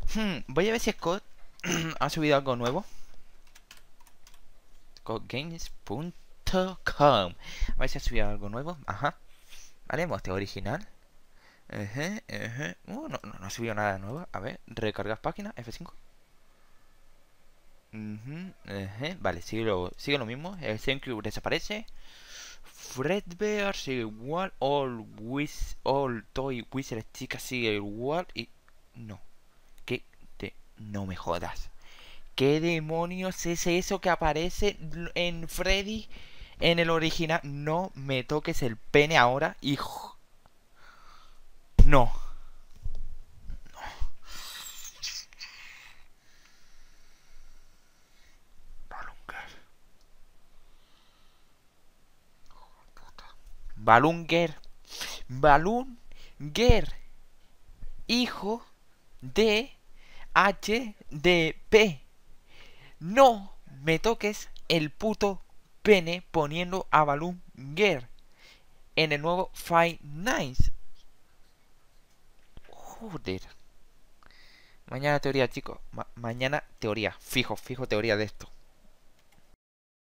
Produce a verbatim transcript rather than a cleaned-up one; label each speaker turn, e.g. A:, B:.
A: Hmm, voy a ver si Scott ha subido algo nuevo. scott games punto com. A ver si ha subido algo nuevo. Ajá. Vale, moste original. Ejé, ejé. Uh, no, no, no ha subido nada nuevo. A ver, recargas página, F cinco. Ujú, ejé. Vale, sigue lo, sigue lo mismo. El thank you desaparece. Fredbear sigue igual. All Wiz, All Toy Wizard Chica sigue igual. Y. No. ¿Qué? Te... No me jodas. ¿Qué demonios es eso que aparece en Freddy en el original? No me toques el pene ahora, hijo. No. Balunguer. Balunguer. Balunguer. Hijo de H D P. No me toques el puto pene poniendo a Balunguer en el nuevo Five Nights. Joder. Mañana teoría, chicos. Ma mañana teoría. Fijo, fijo teoría de esto.